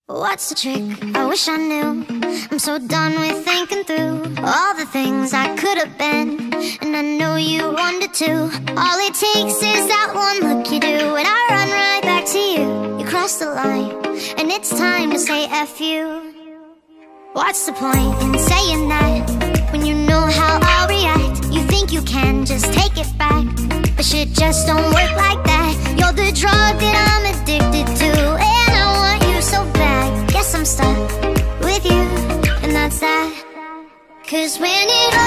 What's the trick? I wish I knew. I'm so done with thinking through all the things I could have been, and I know you wanted to. All it takes is that one look you do, and I run right back to you. You cross the line, and it's time to say F you. What's the point in saying that when you know how I'll react? You think you can just take it back, but shit just don't work like that. You're the drug that I'm addicted to, and I want you so bad. Guess I'm stuck with you, and that's that. 'Cause when it